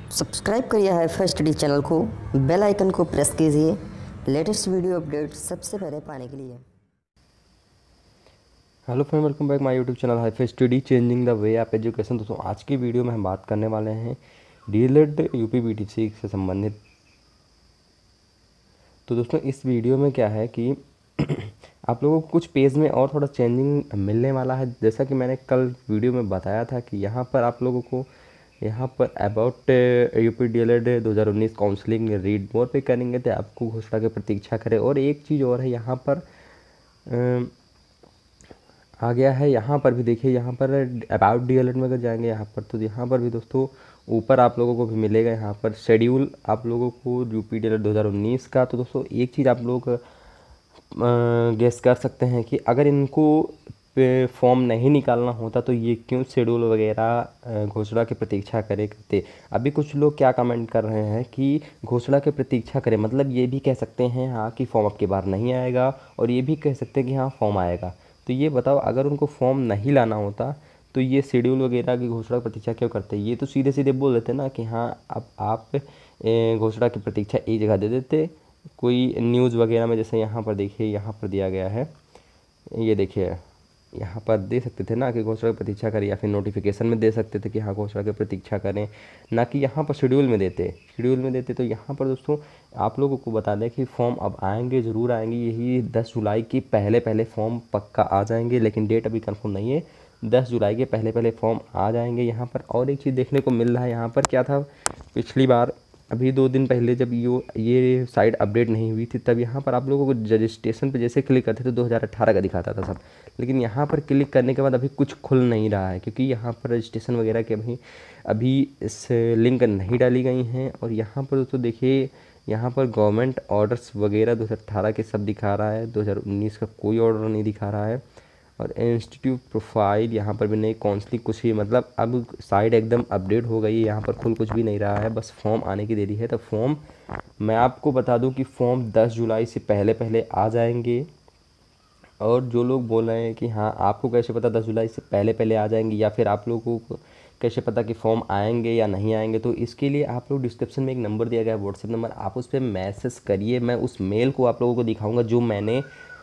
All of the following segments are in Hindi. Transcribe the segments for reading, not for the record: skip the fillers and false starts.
सब्सक्राइब करिए हाईफाई स्टडी चैनल को, बेल आइकन को प्रेस कीजिए लेटेस्ट वीडियो अपडेट सबसे पहले पाने के लिए। Hello friend, welcome back my YouTube channel hifi study changing the way of education. दोस्तों आज की वीडियो में हम बात करने वाले हैं डीएलएड यूपी बीटीसी से संबंधित। तो दोस्तों इस वीडियो में क्या है कि आप लोगों को कुछ पेज में और थोड़ा चेंजिंग मिलने वाला है। जैसा कि मैंने कल वीडियो में बताया था कि यहाँ पर आप लोगों को यहाँ पर about UP DElEd 2019 counselling read more पे करेंगे तो आपको घोषणा की प्रतीक्षा करें। और एक चीज़ और है, यहाँ पर आ गया है, यहाँ पर भी देखिए, यहाँ पर अबाउट डीएलएड में अगर जाएंगे यहाँ पर तो यहाँ पर भी दोस्तों ऊपर आप लोगों को भी मिलेगा यहाँ पर शेड्यूल आप लोगों को यूपी डीएलएड 2019 का। तो दोस्तों एक चीज़ आप लोग गेस कर सकते हैं कि अगर इनको फॉर्म नहीं निकालना होता तो ये क्यों शेड्यूल वगैरह घोषणा की प्रतीक्षा करते। अभी कुछ लोग क्या कमेंट कर रहे हैं कि घोषणा की प्रतीक्षा करें, मतलब ये भी कह सकते हैं हाँ कि फॉर्म अब की बार नहीं आएगा, और ये भी कह सकते हैं कि हाँ फॉर्म आएगा। तो ये बताओ, अगर उनको फॉर्म नहीं लाना होता तो ये शेड्यूल वगैरह की घोषणा की प्रतीक्षा क्यों करते। ये तो सीधे सीधे बोल देते ना कि हाँ अब आप घोषणा की प्रतीक्षा एक जगह दे देते, कोई न्यूज़ वगैरह में। जैसे यहाँ पर देखिए, यहाँ पर दिया गया है, ये देखिए यहाँ पर दे सकते थे ना कि घोषणा की प्रतीक्षा करें, या फिर नोटिफिकेशन में दे सकते थे कि हाँ घोषणा की प्रतीक्षा करें, ना कि यहाँ पर शेड्यूल में देते। तो यहाँ पर दोस्तों आप लोगों को बता दें कि फॉर्म अब आएंगे, ज़रूर आएंगे। यही 10 जुलाई के पहले पहले फॉर्म पक्का आ जाएंगे, लेकिन डेट अभी कंफर्म नहीं है। 10 जुलाई के पहले पहले फॉर्म आ जाएंगे यहाँ पर। और एक चीज़ देखने को मिल रहा है, यहाँ पर क्या था पिछली बार, अभी 2 दिन पहले जब ये साइट अपडेट नहीं हुई थी, तब यहाँ पर आप लोगों को रजिस्ट्रेशन पे जैसे क्लिक करते थे 2018 का दिखाता था सब। लेकिन यहाँ पर क्लिक करने के बाद अभी कुछ खुल नहीं रहा है, क्योंकि यहाँ पर रजिस्ट्रेशन वगैरह के अभी इस लिंक नहीं डाली गई हैं। और यहाँ पर दोस्तों देखिए, यहाँ पर गवर्नमेंट ऑर्डर्स वगैरह 2018 के सब दिखा रहा है, 2019 का कोई ऑर्डर नहीं दिखा रहा है। और इंस्टीट्यूट प्रोफाइल यहाँ पर भी नहीं, काउंसलिंग कुछ ही, मतलब अब साइट एकदम अपडेट हो गई है, यहाँ पर खुल कुछ भी नहीं रहा है, बस फॉर्म आने की देरी है। तो फॉर्म मैं आपको बता दूं कि फॉर्म 10 जुलाई से पहले पहले आ जाएंगे। और जो लोग बोल रहे हैं कि हाँ आपको कैसे पता 10 जुलाई से पहले पहले आ जाएंगे, या फिर आप लोगों को कैसे पता कि फॉर्म आएंगे या नहीं आएंगे, तो इसके लिए आप लोग डिस्क्रिप्शन में एक नंबर दिया गया है, व्हाट्सएप नंबर, आप उस पर मैसेज करिए। मैं उस मेल को आप लोगों को दिखाऊंगा जो मैंने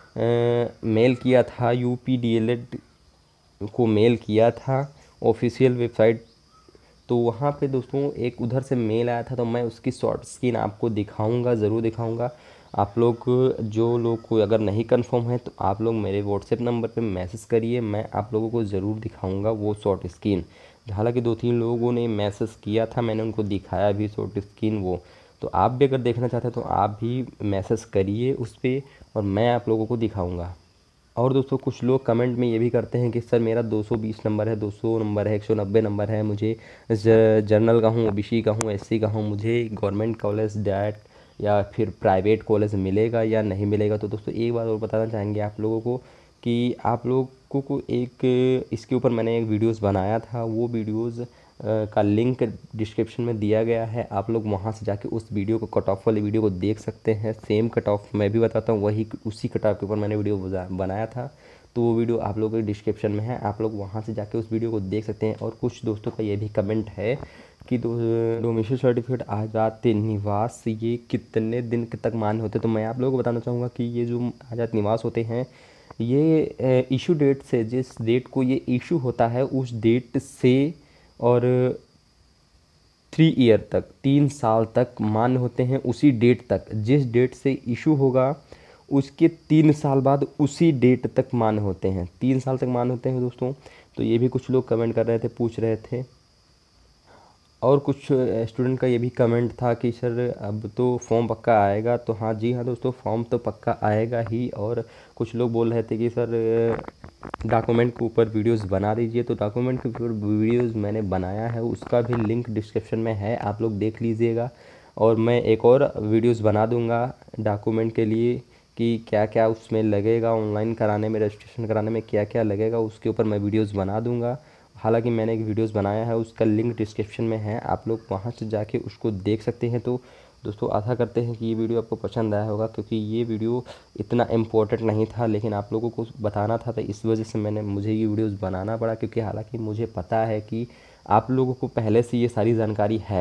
मेल किया था, यूपी डीएलएड को मेल किया था ऑफिशियल वेबसाइट। तो वहाँ पे दोस्तों एक उधर से मेल आया था, तो मैं उसकी शॉर्ट स्क्रीन आपको दिखाऊंगा, ज़रूर दिखाऊंगा। आप लोग जो लोग को अगर नहीं कंफर्म है तो आप लोग मेरे व्हाट्सएप नंबर पे मैसेज करिए, मैं आप लोगों को ज़रूर दिखाऊंगा वो शॉर्ट स्क्रीन। हालांकि 2-3 लोगों ने मैसेज किया था, मैंने उनको दिखाया भी शॉर्ट स्क्रीन वो। तो आप भी अगर देखना चाहते हैं तो आप भी मैसेज करिए उस पर, और मैं आप लोगों को दिखाऊँगा। और दोस्तों कुछ लोग कमेंट में ये भी करते हैं कि सर मेरा 220 नंबर है, 200 नंबर है, 190 नंबर है, मुझे जनरल का हूँ, ओबीसी का हूँ, एससी का हूँ, मुझे गवर्नमेंट कॉलेज डायरेक्ट या फिर प्राइवेट कॉलेज मिलेगा या नहीं मिलेगा। तो दोस्तों एक बात और बताना चाहेंगे आप लोगों को कि आप लोगों को एक इसके ऊपर मैंने एक वीडियोज़ बनाया था, वो वीडियोज़ का लिंक डिस्क्रिप्शन में दिया गया है। आप लोग वहाँ से जाके उस वीडियो को, कट ऑफ वाली वीडियो को देख सकते हैं। सेम कट ऑफ मैं भी बताता हूँ, वही उसी कट ऑफ के ऊपर मैंने वीडियो बनाया था, तो वो वीडियो आप लोगों के डिस्क्रिप्शन में है, आप लोग वहाँ से जाके उस वीडियो को देख सकते हैं। और कुछ दोस्तों का ये भी कमेंट है कि डोमिसाइल सर्टिफिकेट आज़ाद निवास ये कितने दिन तक मान्य होते। तो मैं आप लोगों को बताना चाहूँगा कि ये जो आज़ाद निवास होते हैं, ये इशू डेट से, जिस डेट को ये इशू होता है उस डेट से और 3 ईयर तक, 3 साल तक मान्य होते हैं। उसी डेट तक, जिस डेट से इशू होगा उसके 3 साल बाद उसी डेट तक मान्य होते हैं, 3 साल तक मान्य होते हैं दोस्तों। तो ये भी कुछ लोग कमेंट कर रहे थे, पूछ रहे थे। और कुछ स्टूडेंट का ये भी कमेंट था कि सर अब तो फॉर्म पक्का आएगा। तो हाँ जी हाँ दोस्तों, फॉर्म तो पक्का आएगा ही। और कुछ लोग बोल रहे थे कि सर डॉक्यूमेंट के ऊपर वीडियोस बना दीजिए, तो डॉक्यूमेंट के ऊपर वीडियोस मैंने बनाया है, उसका भी लिंक डिस्क्रिप्शन में है, आप लोग देख लीजिएगा। और मैं एक और वीडियोस बना दूंगा डॉक्यूमेंट के लिए कि क्या क्या उसमें लगेगा, ऑनलाइन कराने में, रजिस्ट्रेशन कराने में क्या क्या लगेगा, उसके ऊपर मैं वीडियोस बना दूंगा। हालांकि मैंने एक वीडियोस बनाया है, उसका लिंक डिस्क्रिप्शन में है, आप लोग वहां से जाके उसको देख सकते हैं। तो दोस्तों आशा करते हैं कि ये वीडियो आपको पसंद आया होगा, क्योंकि ये वीडियो इतना इम्पोर्टेंट नहीं था, लेकिन आप लोगों को बताना था, तो इस वजह से मुझे ये वीडियोज़ बनाना पड़ा। क्योंकि हालांकि मुझे पता है कि आप लोगों को पहले से ये सारी जानकारी है,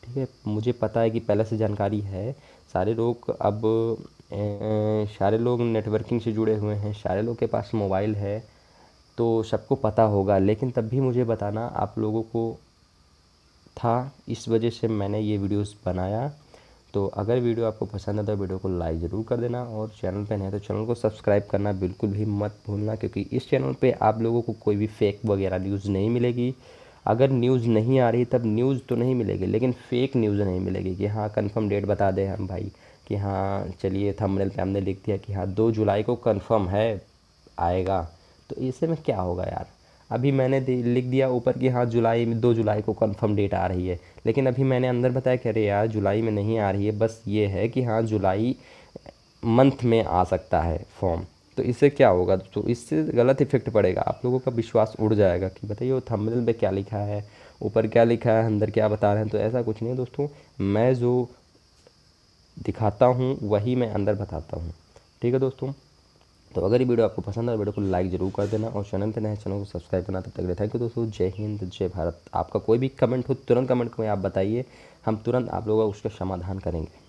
ठीक है। मुझे पता है कि पहले से जानकारी है, सारे लोग अब सारे लोग नेटवर्किंग से जुड़े हुए हैं, सारे लोग के पास मोबाइल है, तो सबको पता होगा। लेकिन तब भी मुझे बताना आप लोगों को था, इस वजह से मैंने ये वीडियोस बनाया। तो अगर वीडियो आपको पसंद है तो वीडियो को लाइक ज़रूर कर देना, और चैनल पे नहीं तो चैनल को सब्सक्राइब करना बिल्कुल भी मत भूलना, क्योंकि इस चैनल पे आप लोगों को कोई भी फेक वगैरह न्यूज़ नहीं मिलेगी। अगर न्यूज़ नहीं आ रही तब न्यूज़ तो नहीं मिलेगी, लेकिन फेक न्यूज़ नहीं मिलेगी कि हाँ कंफर्म डेट बता दें हम भाई कि हाँ चलिए थंबनेल पे हमने लिख दिया कि हाँ 2 जुलाई को कंफर्म है आएगा। तो इससे में क्या होगा यार, अभी मैंने लिख दिया ऊपर कि हाँ जुलाई में 2 जुलाई को कंफर्म डेट आ रही है, लेकिन अभी मैंने अंदर बताया कि अरे यार जुलाई में नहीं आ रही है, बस ये है कि हाँ जुलाई मंथ में आ सकता है फॉर्म। तो इससे क्या होगा दोस्तों, इससे गलत इफेक्ट पड़ेगा, आप लोगों का विश्वास उड़ जाएगा कि बताइए वो थंबनेल पे क्या लिखा है, ऊपर क्या लिखा है, अंदर क्या बता रहे हैं। तो ऐसा कुछ नहीं है दोस्तों, मैं जो दिखाता हूँ वही मैं अंदर बताता हूँ, ठीक है दोस्तों। तो अगर ये वीडियो आपको पसंद है वीडियो को लाइक ज़रूर कर देना, और चैनल पे नए चैनल को सब्सक्राइब करना। तब तक के लिए थैंक यू दोस्तों, जय हिंद जय भारत। आपका कोई भी कमेंट हो तुरंत कमेंट में आप बताइए, हम तुरंत आप लोगों का उसका समाधान करेंगे।